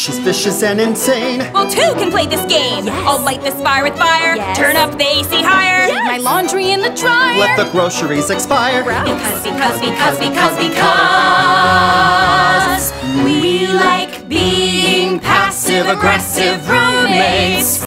She's vicious and insane. Well, two can play this game. Yes. I'll light this fire with fire. Yes. Turn up the AC higher. Yes. My laundry in the dryer. Let the groceries expire. Because we like being passive-aggressive roommates.